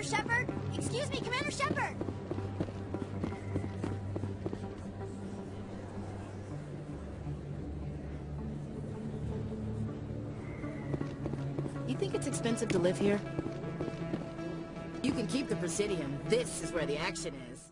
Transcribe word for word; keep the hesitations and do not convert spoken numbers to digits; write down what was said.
Shepard? Excuse me, Commander Shepard! You think it's expensive to live here? You can keep the Presidium. This is where the action is.